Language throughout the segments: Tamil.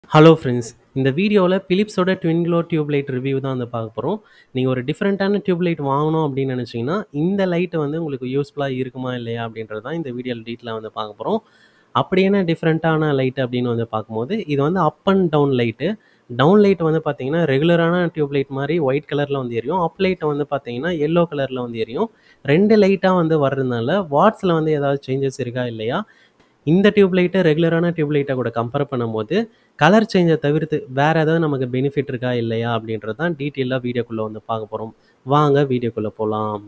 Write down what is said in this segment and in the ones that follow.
Hello friends. இந்த வீடியோவில் பிலிப்ஸோட twin glow tube light review தான் வந்து பார்க்க போகிறோம். நீங்கள் ஒரு டிஃப்ரெண்ட்டான டியூப் லைட் வாங்கணும் அப்படின்னு நினச்சிங்கன்னா இந்த லைட் வந்து உங்களுக்கு யூஸ்ஃபுல்லாக இருக்குமா இல்லையா அப்படின்றது தான் இந்த வீடியோவில் டீட்டெயிலாக வந்து பார்க்க போகிறோம். அப்படி என்ன டிஃப்ரெண்ட்டான லைட் அப்படின்னு வந்து பார்க்கும்போது இது வந்து up and down light. Down light வந்து பார்த்தீங்கன்னா ரெகுலரான டியூப் லைட் மாதிரி ஒயிட் கலரில் வந்து எரியும். அப் லைட்டை வந்து பார்த்தீங்கன்னா எல்லோ கலரில் வந்து எரியும். ரெண்டு லைட்டாக வந்து வர்றதுனால வாட்ஸில் வந்து ஏதாவது சேஞ்சஸ் இருக்கா இல்லையா, இந்த டியூப் லைட்டை ரெகுலரான டியூப் லைட்டை கூட கம்பேர் பண்ணும்போது கலர் சேஞ்சை தவிர்த்து வேறு ஏதாவது நமக்கு பெனிஃபிட் இருக்கா இல்லையா அப்படின்றது தான் டீட்டெயிலாக வீடியோக்குள்ளே வந்து பார்க்க போகிறோம். வாங்க வீடியோக்குள்ளே போகலாம்.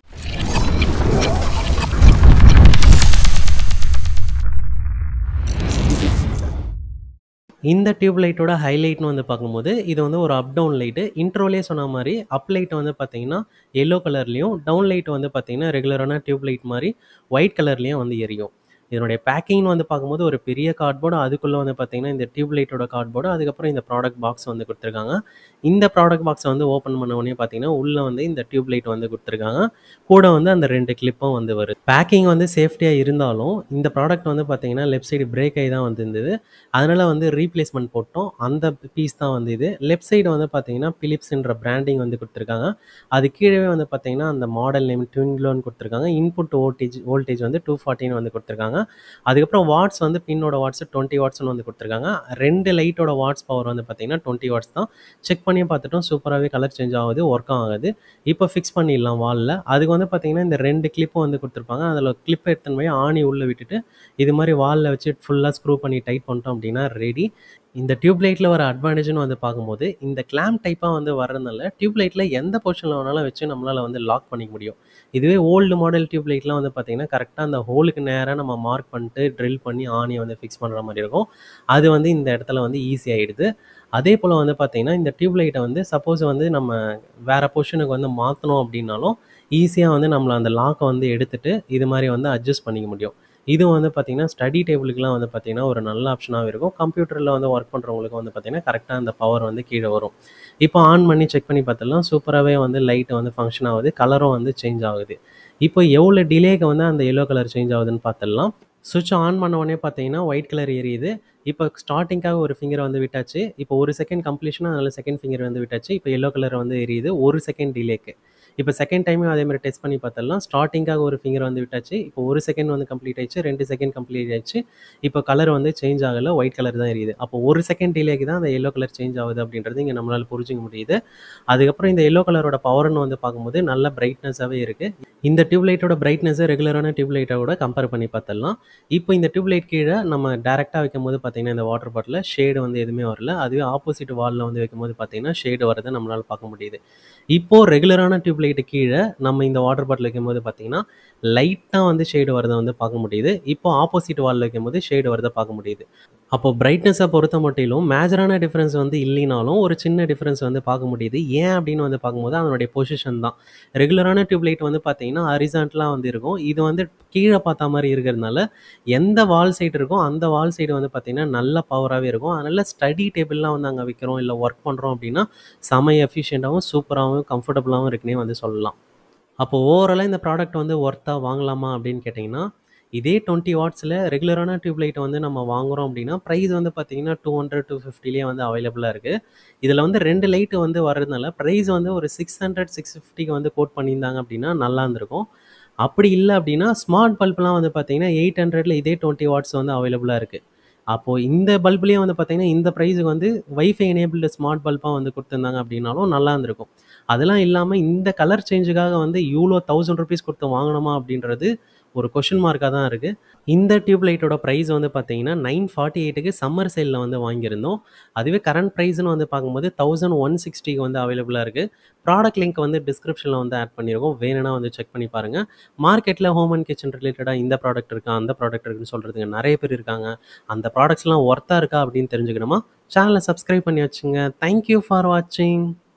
இந்த டியூப் லைட்டோட ஹைலைட்னு வந்து பார்க்கும்போது இது வந்து ஒரு அப் டவுன் லைட்டு. இன்ட்ரோலே சொன்ன மாதிரி அப் லைட் வந்து பார்த்தீங்கன்னா எல்லோ கலர்லேயும், டவுன் லைட் வந்து பார்த்தீங்கன்னா ரெகுலரான டியூப் லைட் மாதிரி ஒயிட் கலர்லேயும் வந்து எரியும். இதனுடைய பேக்கிங்னு வந்து பார்க்கும்போது ஒரு பெரிய கார்ட்போர்டு, அதுக்குள்ளே வந்து பார்த்தீங்கன்னா இந்த டியூப் லைட்டோட கார்ட்போர்டு, அதுக்கப்புறம் இந்த ப்ராடக்ட் பாக்ஸ் வந்து கொடுத்துருக்காங்க. இந்த ப்ராடக்ட் பாக்ஸை வந்து ஓப்பன் பண்ண உடனே பார்த்தீங்கன்னா உள்ளே வந்து இந்த டியூப் லைட் வந்து கொடுத்துருக்காங்க. கூட வந்து அந்த 2 கிளிப்பும் வந்து வருது. பேக்கிங் வந்து சேஃப்டியாக இருந்தாலும் இந்த ப்ராடக்ட் வந்து பார்த்தீங்கன்னா லெஃப்ட் சைடு பிரேக் ஆகி தான் வந்து இருந்தது. அதனால் வந்து ரீப்ளேஸ்மெண்ட் போட்டோம். அந்த பீஸ் தான் வந்து இது. லெஃப்ட் சைடு வந்து பார்த்தீங்கன்னா பிலிப்ஸ்ன்ற பிராண்டிங் வந்து கொடுத்துருக்காங்க. அது கீழே வந்து பார்த்தீங்கன்னா அந்த மாடல் நேம் ட்வின் க்ளோன்னு கொடுத்துருக்காங்க. இன்புட் வோல்டேஜ் வந்து 240 வந்து கொடுத்துருக்காங்க. அதுக்கப்புறம் வாட்ஸ் வந்து பின்னோட வாட்ஸ் 20 வாட்ஸ்னு வந்து கொடுத்துருக்காங்க. 2 லைட்டோட வாட்ஸ் பவர் வந்து பார்த்தீங்கன்னா 20 வாட்ஸ் தான். செக் பண்ணி பார்த்துட்டோம், சூப்பராகவே கலர் சேஞ்ச் ஆகுது, ஒர்க்கும் ஆகுது. இப்போ ஃபிக்ஸ் பண்ணிடலாம் வாலில். அதுக்கு வந்து பார்த்தீங்கன்னா இந்த 2 கிளிப்பும் வந்து கொடுத்துருப்பாங்க. அதில் கிளிப் எடுத்துன்னு போய் ஆணி உள்ளே விட்டுட்டு இது மாதிரி வாலில் வச்சு ஃபுல்லாக ஸ்க்ரூ பண்ணி டைட் பண்ணிட்டோம் அப்படின்னா ரெடி. இந்த டியூப் லைட்டில் வர அட்வான்டேஜ்னு வந்து பார்க்கும்போது இந்த கிளாம்ப் டைப்பாக வந்து வர்றதுனால டியூப் லைட்டில் எந்த பொசிஷனில் வேணாலும் வச்சு நம்மளால் வந்து லாக் பண்ணிக்க முடியும். இதுவே ஓல்டு மாடல் டியூப் லைட்லாம் வந்து பார்த்திங்கன்னா கரெக்டாக அந்த ஹோலுக்கு நேராக நம்ம மார்க் பண்ணிட்டு ட்ரில் பண்ணி ஆணியை வந்து ஃபிக்ஸ் பண்ணுற மாதிரி இருக்கும். அது வந்து இந்த இடத்துல வந்து ஈஸியாகிடுது. அதே போல் வந்து பார்த்திங்கன்னா இந்த டியூப் லைட்டை வந்து சப்போஸ் வந்து நம்ம வேறு பொசிஷனுக்கு வந்து மாற்றணும் அப்படின்னாலும் ஈஸியாக வந்து நம்மளை அந்த லாக்கை வந்து எடுத்துகிட்டு இது மாதிரி வந்து அட்ஜஸ்ட் பண்ணிக்க முடியும். இது வந்து பார்த்திங்கன்னா ஸ்டடி டேபிளுக்குலாம் வந்து பார்த்திங்கன்னா ஒரு நல்ல ஆப்ஷனாகவே இருக்கும். கம்ப்யூட்டரில் வந்து ஒர்க் பண்ணுறவங்களுக்கு வந்து பார்த்திங்கன்னா கரெக்டாக அந்த பவர் வந்து கீழே வரும். இப்போ ஆன் பண்ணி செக் பண்ணி பார்த்தலாம், சூப்பராகவே வந்து லைட்டு வந்து ஃபங்க்ஷன் ஆகுது, கலரும் வந்து சேஞ்ச் ஆகுது. இப்போ எவ்வளோ டிலேக்கு வந்து அந்த எல்லோ கலர் சேஞ்ச் ஆகுதுன்னு பார்த்துடலாம். சுவிட்ச் ஆன் பண்ண உடனே பார்த்தீங்கன்னா ஒயிட் கலர் எரியுது. இப்போ ஸ்டார்டிங்காக ஒரு ஃபிங்கரை வந்து விட்டாச்சு. இப்போ 1 செகண்ட் கம்ப்ளீஷனாக அதில் செகண்ட் ஃபிங்கர் வந்து விட்டாச்சு. இப்போ எல்லோ கலர் வந்து எரியுது 1 செகண்ட் டிலேக்கு. இப்போ செகண்ட் டைமும் அதே மாதிரி டெஸ்ட் பண்ணி பார்த்தலாம். ஸ்டார்டிங்காக ஒரு ஃபிங்கர் வந்து விட்டாச்சு. இப்போ 1 செகண்ட் வந்து கம்ப்ளீட் ஆயிடுச்சு, 2 செகண்ட் கம்ப்ளீட் ஆயிடுச்சு. இப்போ கலர் வந்து சேஞ்ச் ஆகலை, ஒயிட் கலர் தான் எரியுது. அப்போ 1 செகண்ட் டிலேக்கு தான் அந்த எல்லோ கலர் சேஞ்ச் ஆகுது அப்படின்றது இங்கே நம்மளால் புரிஞ்சுக்க முடியுது. அதுக்கப்புறம் இந்த எல்லோ கலரோட பவர்னு வந்து பார்க்கும்போது நல்ல பிரைட்னஸாகவே இருக்குது. இந்த டியூப் லைட்டோட பிரைட்னஸை ரெகுலரான டியூப் லைட்டோட கம்பேர் பண்ணி பார்த்தலாம். இப்போ இந்த டியூப் லைட் கீழே நம்ம டேரெக்டாக வைக்கும்போது பார்த்தீங்கன்னா இந்த வாட்டர் பாட்டில் ஷேடு வந்து எதுவுமே வரல. அதுவே ஆப்போசிட் வாலில் வந்து வைக்கும்போது பார்த்தீங்கன்னா ஷேடு வரதை நம்மளால் பார்க்க முடியுது. இப்போது ரெகுலரான டியூப் லைட்டு கீழே நம்ம இந்த வாட்டர் பாட்டில் வைக்கும்போது பார்த்தீங்கன்னா லைட்டாக வந்து ஷேடு வரதை வந்து பார்க்க முடியுது. இப்போ ஆப்போசிட் வாலில் வைக்கும்போது ஷேடு வரதை பார்க்க முடியுது. அப்போது பிரைட்னஸை பொறுத்த மட்டிலும் மேஜரான டிஃப்ரென்ஸ் வந்து இல்லைனாலும் ஒரு சின்ன டிஃப்ரென்ஸ் வந்து பார்க்க முடியுது. ஏன் அப்படின்னு வந்து பார்க்கும்போது அதனுடைய பொசிஷன் தான். ரெகுலரான டியூப் லைட் வந்து பார்த்தீங்கன்னா ஹரிசான்டலாக வந்து இருக்கும். இது வந்து கீழே பார்த்த மாதிரி இருக்கிறதுனால எந்த வால் சைடு இருக்கோ அந்த வால் சைடு வந்து பார்த்திங்கன்னா நல்ல பவராகவே இருக்கும். அதனால் ஸ்டடி டேபிள்லாம் வந்து அங்கே வைக்கிறோம் இல்லை ஒர்க் பண்ணுறோம் அப்படின்னா செம எஃபிஷியண்ட்டாகவும் சூப்பராகவும் கம்ஃபர்டபுளாகவும் இருக்குன்னே வந்து சொல்லலாம். அப்போது ஓவராலாக இந்த ப்ராடக்ட் வந்து ஒர்த்தாக வாங்கலாமா அப்படின்னு கேட்டிங்கன்னா, இதே 20 வாட்ஸில் ரெகுலரான டியூப் லைட்டை வந்து நம்ம வாங்குகிறோம் அப்படின்னா ப்ரைஸ் வந்து பார்த்திங்கன்னா 200 250லேயே வந்து அவைலபிளாக இருக்குது. இதில் வந்து 2 லைட்டு வந்து வர்றதுனால ப்ரைஸ் வந்து ஒரு 600 650க்கு வந்து கோட் பண்ணியிருந்தாங்க அப்படின்னா நல்லா இருந்திருக்கும். அப்படி இல்லை அப்படின்னா ஸ்மார்ட் பல்ப்லாம் வந்து பார்த்தீங்கன்னா 800ல் இதே 20 வாட்ஸ் வந்து அவைலபிளாக இருக்குது. அப்போது இந்த பல்ப்லேயே வந்து பார்த்தீங்கன்னா இந்த ப்ரைஸுக்கு வந்து வைஃபை எனேபிள்டு ஸ்மார்ட் பல்பாக வந்து கொடுத்துருந்தாங்க அப்படின்னாலும் நல்லா இருந்திருக்கும். அதெல்லாம் இல்லாமல் இந்த கலர் சேஞ்சுக்காக வந்து இவ்வளோ 1000 ருபீஸ் கொடுத்து வாங்கணுமா அப்படின்றது ஒரு கொஷின் மார்க்காக தான் இருக்குது. இந்த டியூப் லைட்டோட ப்ரைஸ் வந்து பார்த்தீங்கன்னா 948க்கு சம்மர் சேலில் வந்து வாங்கியிருந்தோம். அதுவே கரண்ட் ப்ரைஸ்னு வந்து பார்க்கும்போது 1160க்கு வந்து அவைலபிளாக இருக்குது. ப்ராடக்ட் லிங்க் வந்து டிஸ்கிரிப்ஷனில் வந்து ஆட் பண்ணியிருக்கோம், வேணும்னா வந்து செக் பண்ணி பாருங்கள். மார்க்கெட்டில் ஹோம் அண்ட் கிச்சன் ரிலேட்டடாக இந்த ப்ராடக்ட் இருக்கா அந்த ப்ராடக்ட் இருக்குன்னு சொல்கிறதுக்கு நிறைய பேர் இருக்காங்க. அந்த ப்ராடக்ட்ஸ்லாம் ஒர்த்தாக இருக்கா அப்படின்னு தெரிஞ்சுக்கணுமா, சேனலை சப்ஸ்கிரைப் பண்ணி வச்சுங்க. தேங்க்யூ ஃபார் வாட்சிங்.